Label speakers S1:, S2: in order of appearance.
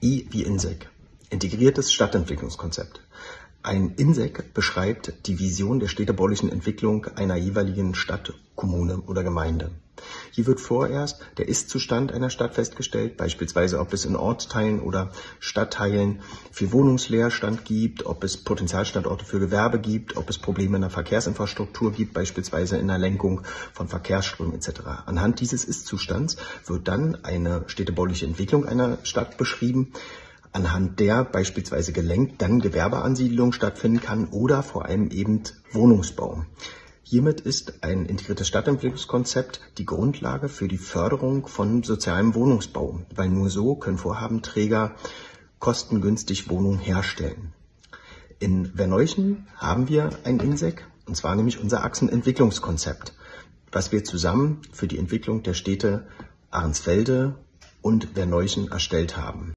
S1: I wie INSEC, integriertes Stadtentwicklungskonzept. Ein INSEC beschreibt die Vision der städtebaulichen Entwicklung einer jeweiligen Stadt, Kommune oder Gemeinde. Hier wird vorerst der Ist-Zustand einer Stadt festgestellt, beispielsweise ob es in Ortsteilen oder Stadtteilen viel Wohnungsleerstand gibt, ob es Potenzialstandorte für Gewerbe gibt, ob es Probleme in der Verkehrsinfrastruktur gibt, beispielsweise in der Lenkung von Verkehrsströmen etc. Anhand dieses Ist-Zustands wird dann eine städtebauliche Entwicklung einer Stadt beschrieben, anhand der beispielsweise gelenkt dann Gewerbeansiedlung stattfinden kann oder vor allem eben Wohnungsbau. Hiermit ist ein integriertes Stadtentwicklungskonzept die Grundlage für die Förderung von sozialem Wohnungsbau, weil nur so können Vorhabenträger kostengünstig Wohnungen herstellen. In Verneuchen haben wir ein INSEC, und zwar nämlich unser Achsenentwicklungskonzept, was wir zusammen für die Entwicklung der Städte Ahrensfelde und Verneuchen erstellt haben.